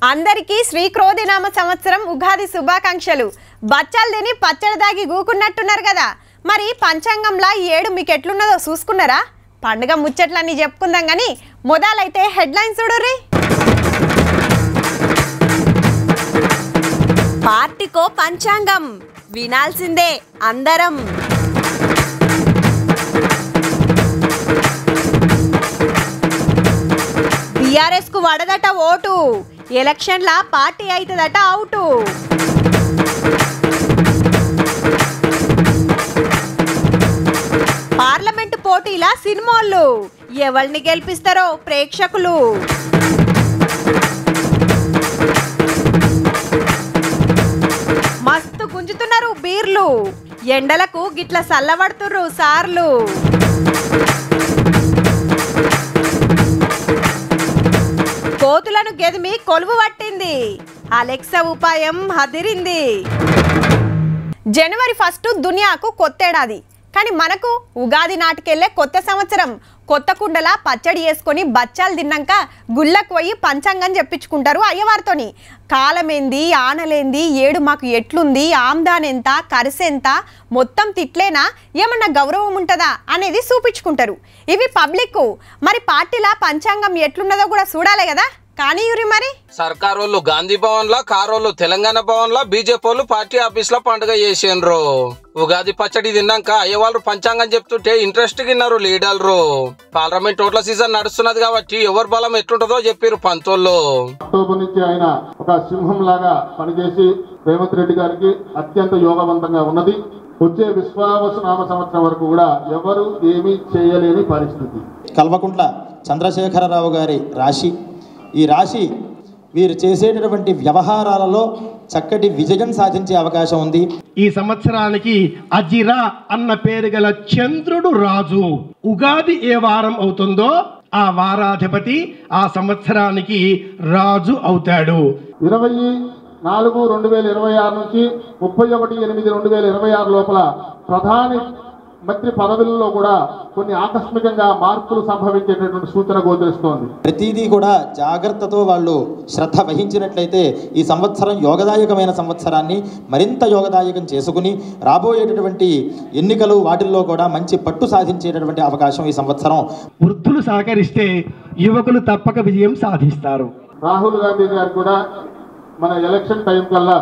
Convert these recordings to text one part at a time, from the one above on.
అందరికీ శ్రీక్రోధినామ సంవత్సరం ఉగాది శుభాకాంక్షలు. బచ్చాలు తిని పచ్చడి దాగి గూకున్నట్టున్నారు కదా. మరి పంచాంగంలా ఈ ఏడు మీకు ఎట్లున్నదో చూసుకున్నారా? పండుగ ముచ్చట్లన్నీ చెప్పుకుందాం కానీ మొదలైతే హెడ్లైన్స్ చూడుర్రి. పార్టీకో పంచాంగం వినాల్సిందే అందరం. టీఆర్ఎస్ కు వడదట ఓటు, ఎలక్షన్ల పార్టీ అయితదట అవుటు. పార్లమెంటు పోటీల సినిమాలు ఎవరిని గెలిపిస్తారో ప్రేక్షకులు. మస్తు గుంజుతున్నారు బీర్లు, ఎండలకు గిట్ల సల్లబడుతుర్రు సార్లు. కోతులను గెదిమి కొలువు పట్టింది, అలెక్సా ఉపాయం హదిరింది. జనవరి 1 దునియాకు కొత్తేడాది, కానీ మనకు ఉగాది నాటికెళ్లే కొత్త సంవత్సరం. కొత్త కుండల పచ్చడి వేసుకొని బచ్చాలు తిన్నాక గుళ్ళకు పోయి పంచాంగం చెప్పించుకుంటారు అయ్యవారితోని. కాలమేంది, ఆనలేంది, ఏడు మాకు ఎట్లుంది, ఆమ్దాన్ ఎంత, కరిసెంత, మొత్తం తిట్లేనా, ఏమన్నా గౌరవం ఉంటుందా అనేది చూపించుకుంటారు. ఇవి పబ్లిక్. మరి పార్టీల పంచాంగం ఎట్లున్నదో కూడా చూడాలి కదా. కానీ మరి సర్కారోళ్ళు గాంధీ భవన్ లా, కారోళ్ళు తెలంగాణ భవన్ లా, బీజేపీ వాళ్ళు పార్టీ ఆఫీస్ లో పండుగ చేసిండ్రు. ఉగాది పచ్చడి తిన్నాక అయ్యవాళ్ళు పంచాంగం చెప్తుంటే ఇంట్రెస్ట్ గిన్నారు లీడర్లు. పార్లమెంట్ ఓట్ల సీజన్ నడుస్తున్నది కాబట్టి ఎవరి బలం ఎట్లుంటుందో చెప్పారు పంతోళ్ళు. అక్టోబర్ నుంచి ఆయన ఒక సింహం లాగా పనిచేసి రేవంత్ రెడ్డి గారికి అత్యంత యోగవంతంగా ఉన్నది. వచ్చే విశ్వావసనామ సంవత్సరం వరకు కూడా ఎవరు ఏమీ చేయలేని పరిస్థితి. కల్వకుంట్ల చంద్రశేఖరరావు గారి రాశి. ఈ రాశి వీరు చేసేటటువంటి వ్యవహారాలలో చక్కటి విజయం సాధించే అవకాశం ఉంది. ఈ సంవత్సరానికి అజిరా అన్న పేరు గల చంద్రుడు రాజు. ఉగాది ఏ వారం అవుతుందో ఆ వారాధిపతి ఆ సంవత్సరానికి రాజు అవుతాడు. 24/2026 నుంచి 31/8/2026 లోపల ప్రధాని మంత్రి పదవుల్లో కూడా కొన్ని ఆకస్మికంగా మార్పులు సంభవించేటటువంటి సూచన గోచరిస్తోంది. ప్రతిదీ కూడా జాగ్రత్తతో వాళ్ళు శ్రద్ధ వహించినట్లయితే ఈ సంవత్సరం యోగదాయకమైన సంవత్సరాన్ని మరింత యోగదాయకం చేసుకుని రాబోయేటటువంటి ఎన్నికలు వాటిల్లో కూడా మంచి పట్టు సాధించేటటువంటి అవకాశం ఈ సంవత్సరం. వృద్ధులు సహకరిస్తే యువకులు తప్పక విజయం సాధిస్తారు. రాహుల్ గాంధీ గారు కూడా మన ఎలక్షన్ టైం కల్లా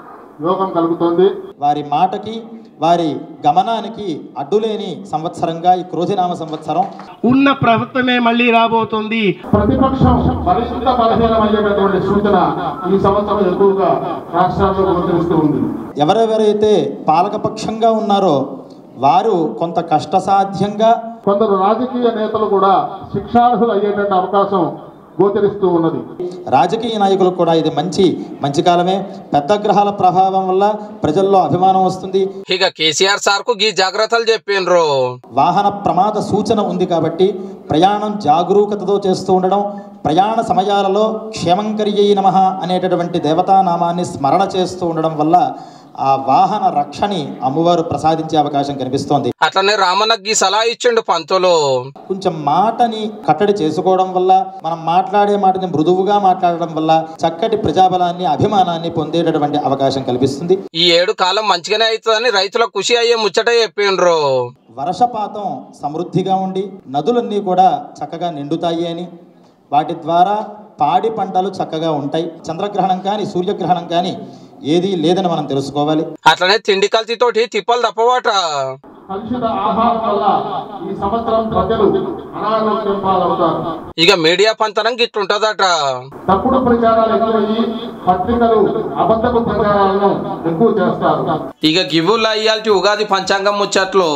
యోగం కలుగుతోంది. వారి మాటకి వారి గమనానికి అడ్డులేని సంవత్సరంగా ఈ క్రోధినామ సంవత్సరం. ఉన్న ప్రభుత్వమే మళ్ళీ రాబోతుంది. ప్రతిపక్షం మరింత బలహీనమయ్యేటటువంటి సూచన ఈ సంవత్సరం ఎక్కువగా రాష్ట్రాల్లో గోచరిస్తూ ఉంది. ఎవరెవరైతే పాలకపక్షంగా ఉన్నారో వారు కొంత కష్టసాధ్యంగా, కొందరు రాజకీయ నేతలు కూడా శిక్షార్హులు అయ్యేటువంటి అవకాశం గోచరిస్తూ ఉన్నది. రాజకీయ నాయకులకు కూడా ఇది మంచి కాలమే. పెద్ద గ్రహాల ప్రభావం వల్ల ప్రజల్లో అభిమానం వస్తుంది. ఇక కేసీఆర్ సార్ కు ఈ జాగ్రత్తలు చెప్పిండ్రు. వాహన ప్రమాద సూచన ఉంది కాబట్టి ప్రయాణం జాగరూకతతో చేస్తూ ఉండడం, ప్రయాణ సమయాలలో క్షేమంకర్యై నమః అనేటటువంటి దేవతానామాన్ని స్మరణ చేస్తూ ఉండడం వల్ల ఆ వాహన రక్షని అమ్మవారు ప్రసాదించే అవకాశం కనిపిస్తోంది. అట్లనే రామన్నకి సలహా ఇచ్చిండు పంతులు. కొంచెం మాటని కట్టడి చేసుకోవడం వల్ల, మనం మాట్లాడే మాటని మృదువుగా మాట్లాడడం వల్ల చక్కటి ప్రజాబలాన్ని, అభిమానాన్ని పొందేటటువంటి అవకాశం కల్పిస్తుంది. ఈ ఏడు కాలం మంచిగానే అవుతుందని రైతులకు ఖుషి అయ్యే ముచ్చట చెప్పిండ్రు. వర్షపాతం సమృద్ధిగా ఉండి నదులన్నీ కూడా చక్కగా నిండుతాయి అని, వాటి ద్వారా పాడి పంటలు చక్కగా ఉంటాయి. చంద్రగ్రహణం కానీ సూర్యగ్రహణం కానీ ఏది లేదని మనం తెలుసుకోవాలి. అట్లనే తిండి కల్తీతోటి తిప్పలు తప్పవాట. కలుషిత ఆహారం వల్ల ఈ సంవత్సరం ప్రజలు అనారోగ్యం పాలవుతారు. ఇక మీడియా పంతనం గిట్లుంటదట. తప్పుడు ప్రచారాలు ఎక్కువయ్యి పత్రికలు అబద్ధపు ప్రచారాలను ఎక్కువ చేస్తారు. ఇక గివ్వుల్లా ఇయాల్టి ఉగాది పంచాంగం ముచ్చట్లు.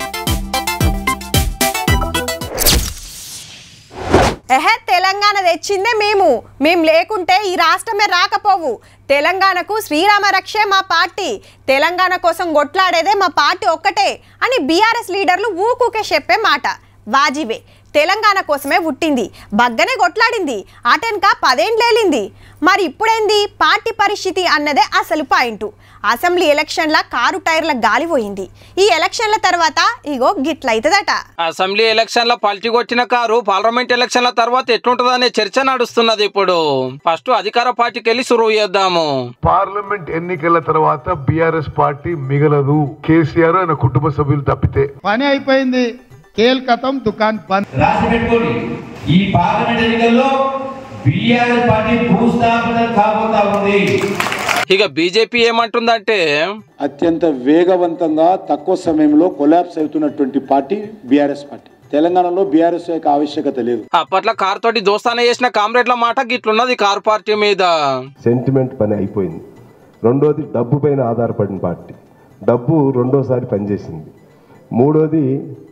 తెలంగాణ తెచ్చిందే మేము లేకుంటే ఈ రాష్ట్రమే రాకపోవు. తెలంగాణకు శ్రీరామ రక్షే మా పార్టీ, తెలంగాణ కోసం కొట్లాడేదే మా పార్టీ ఒక్కటే అని బీఆర్ఎస్ లీడర్లు ఊకూకే చెప్పే మాట వాజివే. తెలంగాణ కోసమే పుట్టింది, బగ్గనే కొట్లాడింది, అటెన్క 10 ఏండ్లేలింది. మరి ఇప్పుడేంది పార్టీ పరిస్థితి అన్నదే అసలు పాయింట్. అసెంబ్లీ ఎలక్షన్ల కారు టైర్ల గాలి పోయింది. ఈ ఎలక్షన్ల తర్వాత ఇగో గిట్లయితదట. అసెంబ్లీ ఎలక్షన్ల పల్టీ కొట్టిన కారు పార్లమెంట్ ఎలక్షన్ల తర్వాత ఎట్లుంటదనే చర్చ నడుస్తున్నది. ఇప్పుడు ఫస్ట్ అధికార పార్టీకి వెళ్ళి సురువు చేద్దాము. పార్లమెంట్ ఎన్నికల తర్వాత బీఆర్ఎస్ పార్టీ మిగలదు. కేసీఆర్ ఆయన కుటుంబ సభ్యులు తప్పితే పని అయిపోయింది. కేల్కతం దుకాన్ బంద్. రాసి పెట్టుకోండి, ఈ పార్లమెంట్ ఎన్నికల్లో బీఆర్ఎస్ పార్టీ భూస్థాపన కాబోతా ఉంది. ఇక బీజేపీ ఏమంటుందంటే అత్యంత వేగవంతంగా తక్కువ సమయంలో కొలాప్స్ అవుతున్నటువంటి పార్టీ బీఆర్ఎస్ పార్టీ. తెలంగాణలో బీఆర్ఎస్ యొక్క ఆవశ్యకత లేదు. అప్పట్లో కారు తోటి దోస్తానే చేసిన కామ్రేడ్ల మాట గిట్లున్నది కారు పార్టీ మీద. సెంటిమెంట్ పని అయిపోయింది. రెండోది డబ్బు పైన ఆధారపడిన పార్టీ. డబ్బు రెండోసారి పనిచేసింది. మూడోది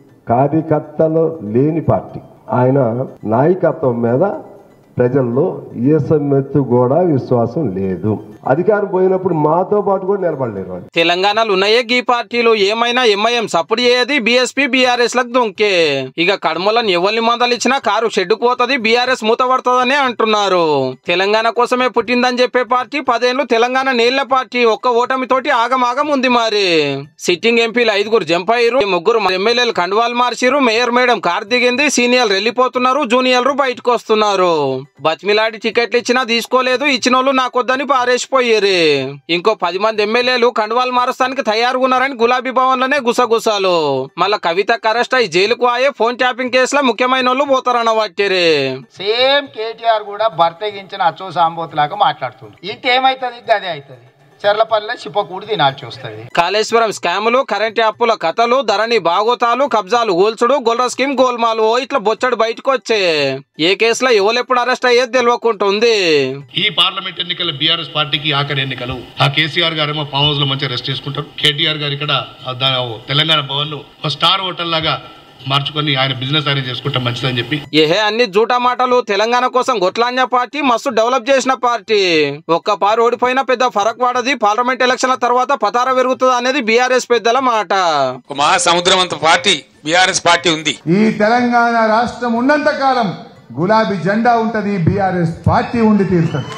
కార్యకర్తలు లేని పార్టీ. ఆయన నాయకత్వం మీద ప్రజల్లో ఏసమెత్తు కూడా విశ్వాసం లేదు. అధికారం పోయినప్పుడు మాతో పాటు కూడా నిలబడలేరు. తెలంగాణలో ఉన్నాయే గీ పార్టీలు ఏమైనా ఎంఐఎం సపోర్ట్ చేయది, బీఎస్పీ బీఆర్ఎస్ లకు దొంకే. ఇక కడమలను ఎవరిని మందలిచ్చినా కారు షెడ్డుకు పోతుంది, బీఆర్ఎస్ మూతపడుతుందని అంటున్నారు. తెలంగాణ కోసమే పుట్టిందని చెప్పే పార్టీ 10 ఏళ్లు తెలంగాణ నీళ్ల పార్టీ ఒక్క ఓటమితోటి ఆగమాగం ఉంది. మరి సిట్టింగ్ ఎంపీలు 5 జంప్ అయ్యారు, 3 ఎమ్మెల్యేలు కండువాలు మార్చిరు, మేయర్ మేడం కారు దిగింది, సీనియర్లు వెళ్ళిపోతున్నారు, జూనియర్లు బయటకు వస్తున్నారు. బతిమిలాడి టికెట్లు ఇచ్చినా తీసుకోలేదు, ఇచ్చిన వాళ్ళు నాకొద్దని పారేసిపోయారు. ఇంకో 10 మంది ఎమ్మెల్యేలు కండువాలు మారుస్తానికి తయారుగా ఉన్నారని గులాబీ భవన్ లోనే గుసగుసాలు. మళ్ళా కవితకు అరెస్ట్ అయ్యి జైలుకు ఆయే ఫోన్ ట్యాపింగ్ కేసులో ముఖ్యమైన వాళ్ళు పోతారన్న పట్టిరే. సేమ్ కేటీఆర్ కూడా బర్తగించిన అచ్చో సాంబోత్ లాగా మాట్లాడుతుంది. ఇంకేమైతుంది గదే అవుతుంది. చెర్లపల్లి చిప్పకూడి తినాల్సి వస్తుంది. కాళేశ్వరం స్కాములు, కరెంట్ యాప్ల కథలు, ధరణి బాగోతాలు, కబ్జాలు గోల్చుడు, గొల్ర స్కీమ్ గోల్మాలు ఇట్లా బొచ్చడు బయటకు వచ్చే. ఏ కేసులో ఎవరెప్పుడు అరెస్ట్ అయ్యేది తెలియకుంటుంది. ఈ పార్లమెంట్ ఎన్నికలు బీఆర్ఎస్ పార్టీకి ఆఖరి ఎన్నికలు. ఆ కేసీఆర్ గారేమో ఫామ్ హౌస్ లో మంచిగా రెస్ట్ చేసుకుంటారు. కేటీఆర్ గారు ఇక్కడ తెలంగాణ భవన్ ఒక స్టార్ హోటల్ లాగా మార్చుకొని ఆయన బిజినెస్ అరేంజ్ చేసుకుంటే మంచిదని చెప్పి ఏహే అన్ని జూటా మాటలు. తెలంగాణ కోసం గొట్లాన్య పార్టీ మస్తు డెవలప్ చేసిన పార్టీ. ఒక్క పారు ఓడిపోయినా పెద్ద ఫరక్ పడది. పార్లమెంట్ ఎలక్షన్ల తర్వాత పతార పెరుగుతుంది అనేది బీఆర్ఎస్ పెద్దల మాట. మహాసముద్రం అంత పార్టీ బీఆర్ఎస్ పార్టీ ఉంది. ఈ తెలంగాణ రాష్ట్రం ఉన్నంత కాలం గులాబీ జెండా ఉంటది, బీఆర్ఎస్ పార్టీ ఉండి తీరుతుంది.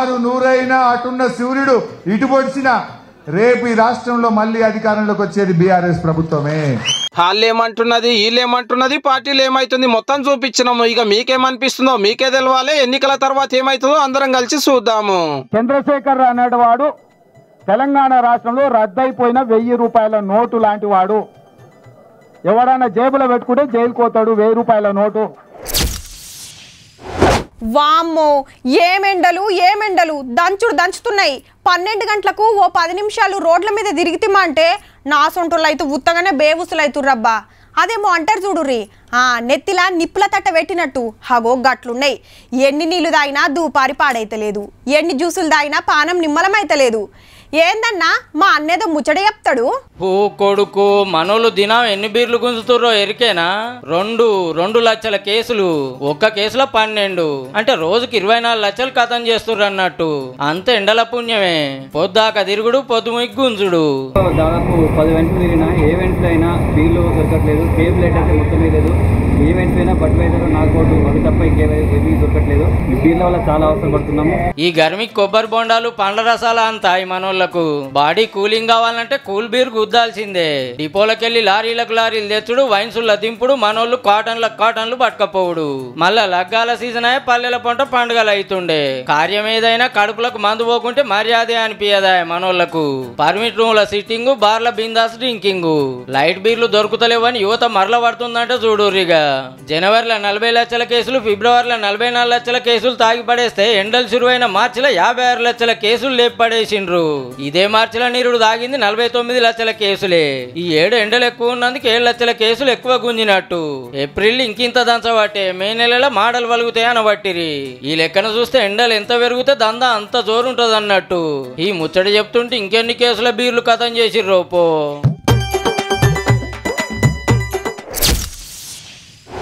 600 అటున్న సూర్యుడు ఇటు పొడిచిన రేపు ఈ రాష్ట్రంలో మళ్ళీ అధికారంలోకి వచ్చేది బీఆర్ఎస్ ప్రభుత్వమే. వాళ్ళేమంటున్నది, వీళ్ళేమంటున్నది, పార్టీలు ఏమైతుంది మొత్తం చూపించినాము. ఇక మీకేమనిపిస్తుందో మీకే తెలవాలి. ఎన్నికల తర్వాత ఏమైతుందో అందరం కలిసి చూద్దాము. చంద్రశేఖర్ అనేవాడు తెలంగాణ రాష్ట్రంలో రద్దయిపోయిన 1000 రూపాయల నోటు లాంటి వాడు. ఎవరైనా జేబులో పెట్టుకుంటే జైలు కోతాడు 1000 రూపాయల నోటు. వామ్మో ఏమెండలు దంచుతున్నాయి. 12 గంటలకు ఓ 10 నిమిషాలు రోడ్ల మీద తిరిగితేమంటే నా సొంటోళ్ళు అయితే ఉత్తగానే బేవుసులైతుర్రబ్బా. అదేమో అంటారు చూడుర్రి, నెత్తిలా నిప్పుల తట్ట పెట్టినట్టు హగో గట్లున్నాయి. ఎన్ని నీళ్లు తాగినా దూపారి పాడైతలేదు, ఎన్ని జ్యూసులు తాగినా పానం నిమ్మలమైతలేదు. ఏందన్నా మా అన్నేదో ముచ్చట చెప్తాడు. ఓ కొడుకు, మనోళ్ళు దినం ఎన్ని బీర్లు గుంజుతుర్రో ఎరికేనా? 2 లక్షల కేసులు, ఒక్క కేసులో 12 అంటే రోజుకి 24 లక్షలు కథం చేస్తుర్రు అన్నట్టు. అంత ఎండల పుణ్యమే. పొద్దాక తిరుగుడు, పొద్దు గుంజుడు. దాదాపు 10 వెంటలు తిరిగినా ఏ వెంటలు అయినా బీర్లు దొరకట్లేదు. కేబుల్ లైట్ అయితే మొత్తమే లేదు. ఏ వెంటలు అయినా బట్వైజర్ నాకోటు అవి తప్ప ఇంకేమీ దొరకట్లేదు. ఈ బీర్ల వల్ల చాలా అవసరం పడుతున్నాము. ఈ గర్మికి కొబ్బరి బొండాలు, పండ్ల రసాల అంతా ఈ మనోళ్లకు. బాడీ కూలింగ్ కావాలంటే కూల్ బీర్ గుద్దాల్సిందే. డిపోలకెళ్లి లారీలకు లారీలు తెచ్చుడు, వైన్సుల దింపుడు, మనోళ్ళు కాటన్లు పట్టుకపోవుడు. మళ్ళా లగ్గాల సీజన్ అయ్యే పల్లెల పంట పండుగలు అవుతుండే. కార్యం ఏదైనా కడుపులకు మందు పోకుంటే మర్యాదే అనిపించదా మనోళ్లకు. పర్మిట్ రూమ్ల సిట్టింగ్, బార్ల బిందాస్ డ్రింకింగ్. లైట్ బీర్లు దొరుకుతలేవని యువత మరల పడుతుందంటే చూడుర్రిగా. జనవరిలో 40 లక్షల కేసులు, ఫిబ్రవరిలో 44 లక్షల కేసులు తాగి పడేస్తే ఎండలు చురువైన మార్చిలో 56 లక్షల కేసులు లేపి పడేసిండ్రు. ఇదే మార్చిలో నీరుడు తాగింది 49 లక్షల కేసులే. ఈ ఏడు ఎండలు ఎక్కువ ఉన్నందుకు 7 లక్షల కేసులు ఎక్కువ గుంజినట్టు. ఏప్రిల్ ఇంకింత దంచబట్టే, మే నెలలో మాడలు వలుగుతాయి అనబట్టిరి. ఈ లెక్కన చూస్తే ఎండలు ఎంత పెరిగితే దందా అంత జోరుంటది అన్నట్టు. ఈ ముచ్చట చెప్తుంటే ఇంకెన్ని కేసుల బీర్లు కథం చేసిర్రోపో.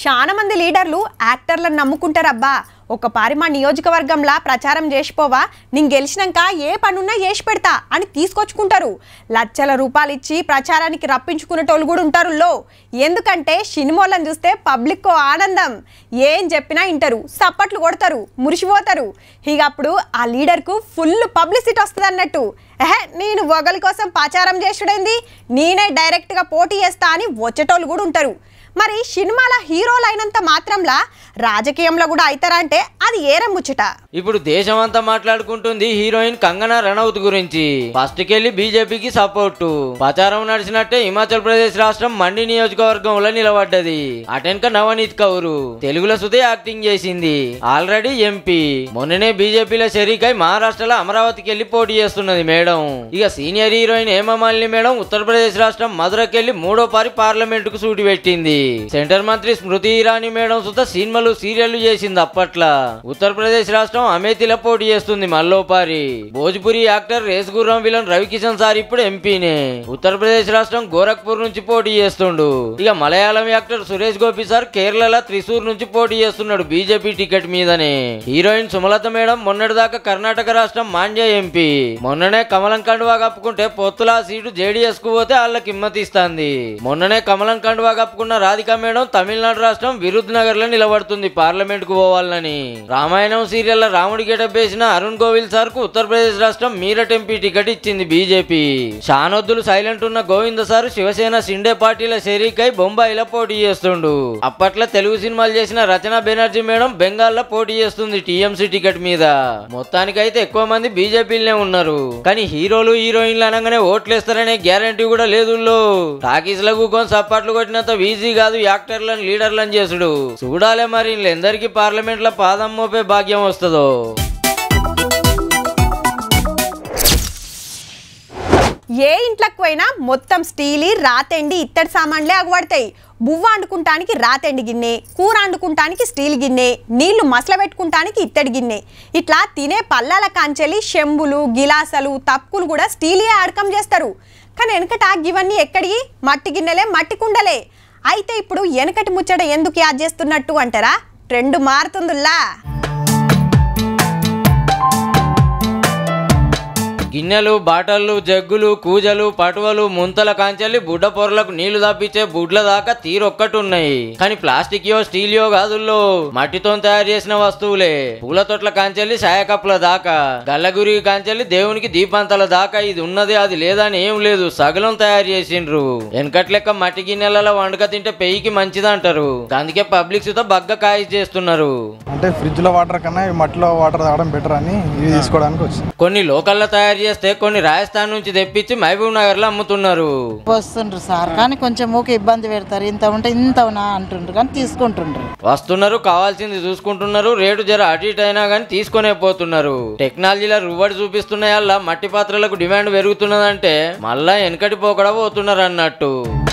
చాలా మంది లీడర్లు యాక్టర్లను నమ్ముకుంటారబ్బా. ఒకపారి మా నియోజకవర్గంలా ప్రచారం చేసిపోవా, నేను గెలిచినాక ఏ పనున్నా చేసి పెడతా అని తీసుకొచ్చుకుంటారు. లక్షల రూపాయలు ఇచ్చి ప్రచారానికి రప్పించుకునేటోళ్ళు కూడా ఉంటారు. ఎందుకంటే సినిమాలను చూస్తే పబ్లిక్ ఆనందం, ఏం చెప్పినా వింటారు, సప్పట్లు కొడతారు, మురిసిపోతారు. ఇక అప్పుడు ఆ లీడర్కు ఫుల్ పబ్లిసిటీ వస్తుంది అన్నట్టు. నేను ఒకరి కోసం ప్రచారం చేసుడైంది, నేనే డైరెక్ట్గా పోటీ చేస్తా అని వచ్చేటోళ్ళు కూడా ఉంటారు. మరి సినిమాల హీరోలు అయినంత మాత్రంలా రాజకీయంలో కూడా అవుతారా అంటే అది ఏరం ముచ్చట. ఇప్పుడు దేశం అంతా మాట్లాడుకుంటుంది హీరోయిన్ కంగనా రనౌత్ గురించి. ఫస్ట్ కెళ్ళి బీజేపీకి సపోర్టు ప్రచారం నడిచినట్టే హిమాచల్ ప్రదేశ్ రాష్ట్రం మండి నియోజకవర్గంలో నిలబడ్డది. అటెన్క నవనీత్ కౌర్ తెలుగులో సుదే యాక్టింగ్ చేసింది, ఆల్రెడీ ఎంపీ. మొన్ననే బీజేపీలో షరీకై మహారాష్ట్రలో అమరావతికి వెళ్లి పోటీ చేస్తున్నది మేడం. ఇక senior heroine Hema Malini madam Uttar Pradesh రాష్ట్రం మధురకెళ్లి 3వ పారి పార్లమెంట్ కు సూటి పెట్టింది. సెంటర్ మంత్రి స్మృతి ఇరానీ మేడం సుత సినిమాలు సీరియళ్లు చేసింది. అప్పట్లా ఉత్తరప్రదేశ్ రాష్ట్రం అమేథీలో పోటీ చేస్తుంది మల్లోపారి. Bhojpuri actor race Gurram villain Ravi Kishan sir ఇప్పుడు ఎంపీనే. ఉత్తరప్రదేశ్ రాష్ట్రం గోరఖ్పూర్ నుంచి పోటీ చేస్తుండు. ఇక మలయాళం యాక్టర్ సురేష్ గోపి సార్ కేరళ త్రిశూర్ నుంచి పోటీ చేస్తున్నాడు బీజేపీ టికెట్ మీదనే. హీరోయిన్ సుమలత మేడం మొన్నటిదాకా కర్ణాటక రాష్ట్రం మాండ్య ఎంపీ. మొన్ననే కమలం కండువా కప్పుకుంటే పొత్తుల సీటు జేడీఎస్ కు పోతే వాళ్ళకి హిమ్మతిస్తుంది. మొన్ననే కమలం కండువా కప్పుకున్న రాధికా మేడం తమిళనాడు రాష్ట్రం విరుద్ నగర్ లో నిలబడుతుంది పార్లమెంట్ కు పోవాలని. రామాయణం సీరియల్ రాముడి గెటప్ వేసిన అరుణ్ గోవిల్ సార్ కు ఉత్తరప్రదేశ్ రాష్ట్రం మీరట్ ఎంపీ టికెట్ ఇచ్చింది బీజేపీ. షానొద్దులు సైలెంట్ ఉన్న గోవింద సార్ శివసేన షిండే పార్టీల షరీకై బొంబాయిలో పోటీ చేస్తుండు. అప్పట్లో తెలుగు సినిమాలు చేసిన రచన బెనర్జీ మేడం బెంగాల్ లో పోటీ చేస్తుంది టీఎంసీ టికెట్ మీద. మొత్తానికైతే ఎక్కువ మంది బీజేపీలనే ఉన్నారు. కానీ హీరోలు హీరోయిన్లు అనగానే ఓట్లేస్తారనే గ్యారంటీ కూడా లేదు. టాకీస్ లో కూకొని సప్పట్లు కొట్టినంత ఈజీ కాదు యాక్టర్లను లీడర్లను చేసుడు. చూడాలే మరి ఎందరికి పార్లమెంట్ లో పాదం మోపే భాగ్యం వస్తుందో. ఏ ఇంట్లోకి పోయినా మొత్తం స్టీల్ రాతెండి ఇత్తడి సామాన్లే అగబడతాయి. బువ్వ వండుకుంటానికి రాతెండి గిన్నె, కూర వండుకుంటానికి స్టీల్ గిన్నె, నీళ్లు మసల పెట్టుకుంటానికి ఇత్తడి గిన్నె, ఇట్లా తినే పళ్ళాల కాంచెలి చెంబులు గిలాసలు తప్పులు కూడా స్టీలే అడకం చేస్తారు. కానీ వెనకట ఇవన్నీ ఎక్కడికి? మట్టి గిన్నెలే, మట్టి కుండలే. అయితే ఇప్పుడు వెనకటి ముచ్చట ఎందుకు యాద్ చేస్తున్నట్టు అంటారా? ట్రెండ్ మారుతుందిలా. గిన్నెలు, బాటళ్ళు, జగ్గులు, కూజలు, పటువలు, ముంతల కాంచెల్లి బుడ్డ పొరలకు నీళ్లు తప్పించే బుడ్ల దాకా తీరొక్కటి ఉన్నాయి. కానీ ప్లాస్టిక్ స్టీలియో గాజుల్లో మట్టితో తయారు చేసిన వస్తువులే. పూల తొట్ల కాంచెల్లి ఛాయ కప్పుల దాకా, గల్లగురి కాంచెల్లి దేవునికి దీపాంతల దాకా ఇది ఉన్నది అది లేదని ఏం లేదు, సగలం తయారు చేసిండ్రు. వెనకట్ లెక్క మట్టి గిన్నెలలో వండుక తింటే పెయ్యికి మంచిదంటారు. అందుకే పబ్లిక్ సుత బగ్గ కాయ చేస్తున్నారు. అంటే ఫ్రిడ్జ్ లో వాటర్ కన్నా మట్టిలో వాటర్ తాగడం బెటర్ అని ఇది తీసుకోవడానికి వచ్చింది. కొన్ని లోకల్లో తయారు చేస్తే కొన్ని రాజస్థాన్ నుంచి తెప్పించి మహబూబ్ నగర్ లో అమ్ముతున్నారు. వస్తుండ్రు సార్ కానీ కొంచెం ఊకే ఇబ్బంది పెడతారు. ఇంత ఉంటే ఇంత అంటుండ్రు కానీ తీసుకుంటుండ్రు. వస్తున్నారు, కావాల్సింది చూసుకుంటున్నారు. రేటు జర అటు ఇటు అయినా కానీ తీసుకునే పోతున్నారు. టెక్నాలజీలో రువ్వడి చూపిస్తున్నాయల్లా మట్టి పాత్రలకు డిమాండ్ పెరుగుతున్నదంటే మళ్ళా వెనకటి పోకడా పోతున్నారు అన్నట్టు.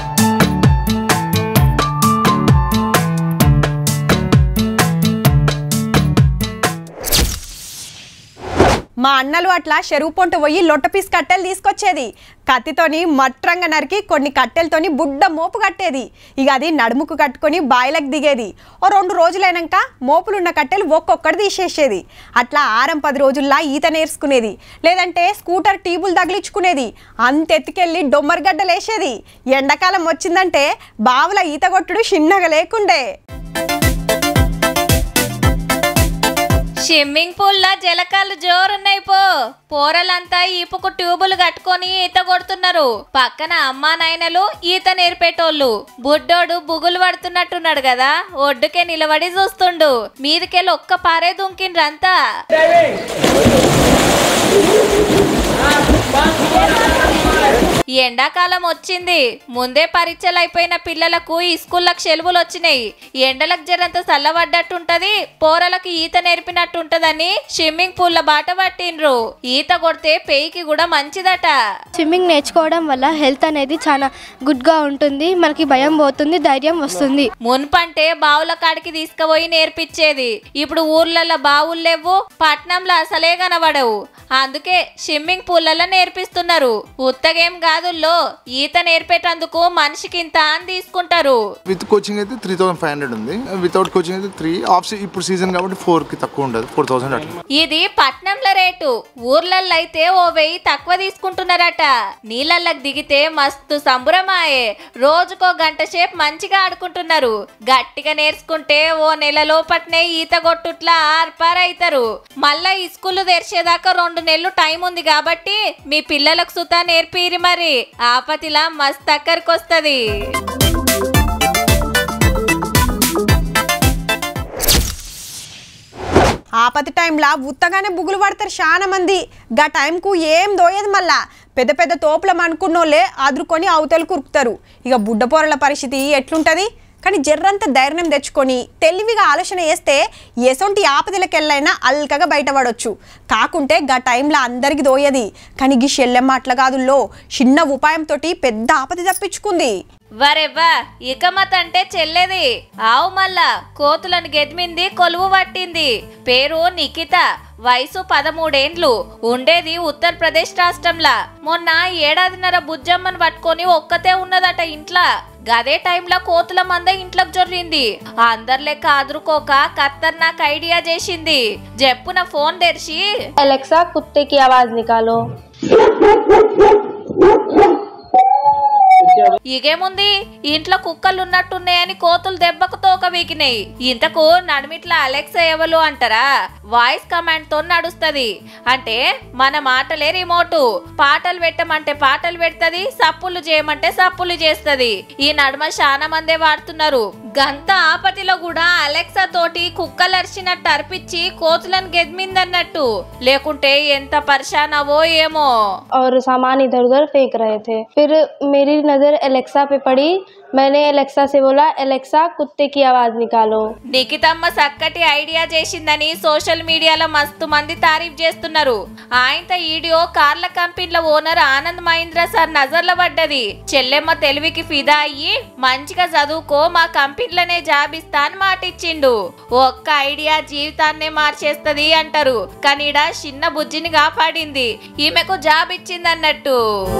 మా అన్నలు అట్లా చెరువు పొంట పోయి లొట్టపీస్ కట్టెలు తీసుకొచ్చేది. కత్తితోని మట్రంగా నరికి కొన్ని కట్టెలతోని బుడ్డ మోపు కట్టేది. ఇక అది నడుముకు కట్టుకొని బాయిలకు దిగేది. ఓ 2 రోజులైనాక మోపులున్న కట్టెలు ఒక్కొక్కటి తీసేసేది. అట్లా 6-10 రోజుల్లా ఈత నేర్చుకునేది. లేదంటే స్కూటర్ టీబుల్ తగిలించుకునేది. అంతెత్తుకెళ్ళి డొమ్మరిగడ్డలు వేసేది. ఎండాకాలం వచ్చిందంటే బావుల ఈత కొట్టుడు చిన్నగా లేకుండే. స్విమ్మింగ్ పూల్ లా జలకాలు జోరున్నాయి. పోరలంతా ఈపుకు ట్యూబులు కట్టుకొని ఈత కొడుతున్నారు. పక్కన అమ్మా నాయనలు ఈత నేర్పేటోళ్ళు. బుడ్డోడు బుగులు పడుతున్నట్టున్నాడు కదా, ఒడ్డుకే నిలబడి చూస్తుండు. మీదికెళ్ళి ఒక్క పారే దుంకిండ్రంతా. ఎండాకాలం వచ్చింది. ముందే పరీక్షలు అయిపోయిన పిల్లలకు ఈ స్కూళ్ళకు సెలవులు వచ్చినాయి. ఎండలకు జరంత చల్లబడ్డట్టుంటది, పోరలకు ఈత నేర్పినట్టుంటదని స్విమ్మింగ్ పూల్ ల బాట పట్టిండ్రు. ఈత కొడితే పెయికి కూడా మంచిదట. స్విమ్మింగ్ నేర్చుకోవడం వల్ల హెల్త్ అనేది చాలా గుడ్ గా ఉంటుంది. మనకి భయం పోతుంది, ధైర్యం వస్తుంది. మున్పంటే బావుల కాడికి తీసుకుపోయి నేర్పించేది. ఇప్పుడు ఊర్లలో బావులు లేవు, పట్నంలో అసలే కనబడవు. అందుకే స్విమ్మింగ్ పూల్లలో నేర్పిస్తున్నారు. ఉత్తగేం కాదుల్లో ఈత నేర్పేటందుకు మనిషికి ఇంత అని తీసుకుంటారు. విత్ కోచింగ్ అయితే 3500 ఉంది, వితౌట్ కోచింగ్ అయితే 3. ఇప్పుడు సీజన్ కాబట్టి 4కి తక్కువ ఉండదు, 4000 అట్లా. ఇది పట్నంలో రేటు, ఊర్లల్లో అయితే ఓ 1000 తక్కువ తీసుకుంటున్నారట. నీళ్ళకి దిగితే మస్తు సంబురమాయే, రోజుకో గంట సేపు మంచిగా ఆడుకుంటున్నారు. గట్టిగా నేర్చుకుంటే ఓ నెల లోపట్నే ఈత కొట్టుట్లా ఆర్పారైతారు. మళ్ళా ఈ స్కూల్ తెరిచేదాకా 2 నెలలు టైం ఉంది కాబట్టి మీ పిల్లలకు సుతా నేర్పిరి, మరి ఆపతిలా మస్తు అక్కరికొస్తది. ఆపతి టైంలో ఉత్తగానే బుగులు పడతారు చాలా మంది. గా టైంకు ఏం దోయేది, మళ్ళా పెద్ద పెద్ద తోపులం అనుకున్నోళ్ళే ఆదురుకొని అవతలు కురుకుతారు. ఇక బుడ్డపోరల పరిస్థితి ఎట్లుంటుంది? కానీ జర్రంత ధైర్యం తెచ్చుకొని తెలివిగా ఆలోచన చేస్తే ఎసొంటి ఆపదలకెళ్ళైనా అల్కగా బయటపడవచ్చు. కాకుంటే గా టైంలో అందరికి దోయేది. కానీ గీ షెల్లెమ్మ అట్ల కాదుల్లో చిన్న ఉపాయంతో పెద్ద ఆపద తప్పించుకుంది. వరెవ్వా ఇకమత్ అంటే చెల్లేది. ఆవు మళ్ళా కోతులను గెదిమింది, కొలువు పట్టింది. పేరు నిఖిత, వయసు 13 ఏండ్లు, ఉండేది ఉత్తరప్రదేశ్ రాష్ట్రంలా. మొన్న 1.5 ఏడాదిన్నర బుజ్జమ్మను పట్టుకొని ఒక్కతే ఉన్నదట ఇంట్లో. గదే టైంలో కోతుల మంద ఇంట్లోకి జొర్రింది. అందరు లెక్క ఆదురుకోక ఖతర్నాక్ ఐడియా చేసింది. జప్పున ఫోన్ తెరిచి అలెక్సా కుత్తేకి ఆవాజ్ నికాలో. ఇగేముంది, ఇంట్లో కుక్కలు ఉన్నట్టున్నాయని కోతులు దెబ్బకు తోక వీకినాయి. ఇంతకు నడుమిట్ల అలెక్సా ఎవలు అంటారా? వాయిస్ కమాండ్ తో నడుస్తుంది. అంటే మన మాటలే రిమోటు. పాటలు పెట్టమంటే పాటలు పెడుతుంది, సప్పులు చేయమంటే సప్పులు చేస్తుంది. ఈ నడుమ చాలా మందే వాడుతున్నారు. గంత ఆపతిలో కూడా అలెక్సా తోటి కుక్కలు అరిచినట్టు అర్పించి కోతులను గెదిమిందన్నట్టు. లేకుంటే ఎంత పరిశానవో ఏమో. और सामान इधर उधर फेंक रहे थे, फिर मेरी नजर एलेक्सा पे पड़ी. मैंने एलेक्सा से बोला, एलेक्सा कुत्ते की आवाज निकालो. నిఖితమ్మ చక్కటి ఐడియా చేసిందని సోషల్ మీడియాలో మస్తు మంది తారీఫ్ చేస్తున్నారు. ఆయనతో వీడియో కార్ల కంపెనీల ఓనర్ ఆనంద్ మహీంద్ర సార్ నజర్లో పడ్డది. చెల్లెమ్మ తెలివికి ఫిదా అయ్యి మంచిగా చదువుకో, మా కంపెనీలనే జాబ్ ఇస్తా అని మాటిచ్చిండు. ఒక్క ఐడియా జీవితాన్నే మార్చేస్తది అంటారు. కానీ ఈడ చిన్న బుజ్జిని కాపాడింది, ఈమెకు జాబ్ ఇచ్చింది అన్నట్టు.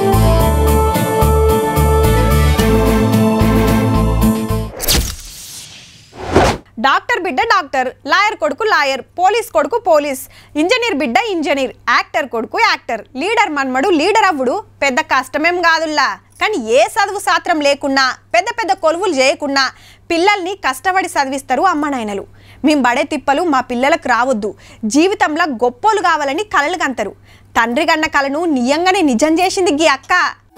డాక్టర్ బిడ్డ డాక్టర్, లాయర్ కొడుకు లాయర్, పోలీస్ కొడుకు పోలీస్, ఇంజనీర్ బిడ్డ ఇంజనీర్, యాక్టర్ కొడుకు యాక్టర్, లీడర్ మన్మడు లీడర్ అవ్వుడు పెద్ద కష్టమేం కాదుల్లా. కానీ ఏ చదువు శాస్త్రం లేకున్నా, పెద్ద పెద్ద కొలువులు చేయకున్నా పిల్లల్ని కష్టపడి చదివిస్తారు అమ్మ నాయనలు. మేము పడే తిప్పలు మా పిల్లలకు రావద్దు, జీవితంలో గొప్పోలు కావాలని కలలు కంటారు. తండ్రి కన్న కలను నియంగానే నిజం చేసింది గీ అక్క.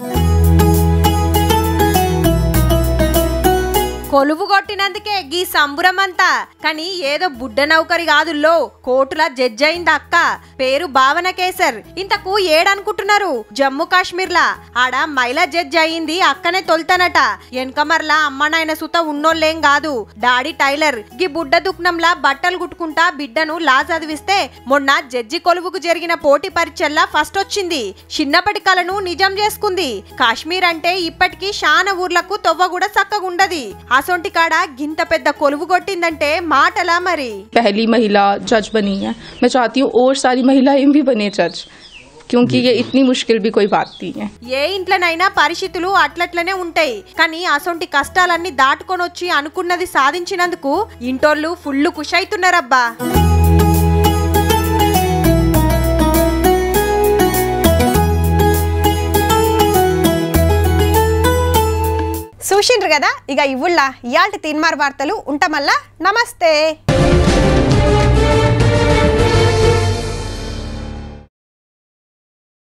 కొలువు కొట్టినందుకే గీ సంబురమంతా. కానీ ఏదో బుడ్డ నౌకరి కాదుల్లో, కోర్టుల జడ్జి అయింది అక్క. పేరు భావన కేసర్. ఇంతకు ఏడనుకుంటున్నారు? జమ్మూ కాశ్మీర్లా. ఆడ మహిళా జడ్జి అయింది అక్కనే తొలుతానట. వెనకమర్లా అమ్మ నాయన సుత ఉన్నోళ్ళేం కాదు. Daddy tailor. గీ బుడ్డ దుఃఖంలా బట్టలు కుట్టుకుంటా బిడ్డను లా చదివిస్తే మొన్న జడ్జి కొలువుకు జరిగిన పోటీ పరీక్షల్లా ఫస్ట్ వచ్చింది. చిన్నప్పటి కలను నిజం చేసుకుంది. కాశ్మీర్ అంటే ఇప్పటికీ శాన ఊర్లకు తొవ్వ కూడా చక్కగుండది. असोंटी काड़ा गिंत पेद्द कोलुवु कोट्टिंदंटे माटला मरी। पहली महिला जज बनी है, मैं चाहती हूँ और सारी महिलाएं भी बने जज, क्योंकि ये इतनी मुश्किल भी कोई बात नहीं है। ఏ ఇంట్లోనైనా పరిస్థితులు అట్లట్లనే ఉంటాయి. కానీ అసొంటి కష్టాలన్నీ దాటుకొని వచ్చి అనుకున్నది సాధించినందుకు ఇంటోళ్ళు ఫుల్ ఖుషి అవుతున్నారబ్బా. చూసిండ్రు కదా, ఇక ఇవ్వుల్లా ఇయాల్టి తీన్మార్ వార్తలు ఉంటామల్లా. నమస్తే.